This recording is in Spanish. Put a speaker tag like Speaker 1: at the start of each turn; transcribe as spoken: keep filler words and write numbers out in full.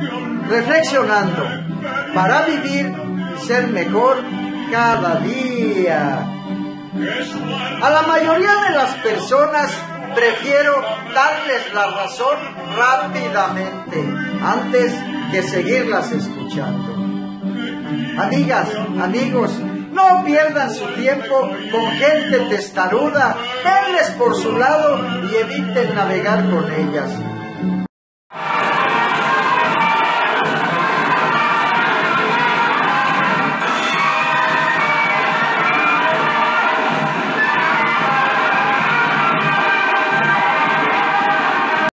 Speaker 1: reflexionando para vivir y ser mejor cada día. A la mayoría de las personas prefiero darles la razón rápidamente antes que seguirlas escuchando. Amigas, amigos, no pierdan su tiempo con gente testaruda, denles por su lado y eviten navegar con ellas.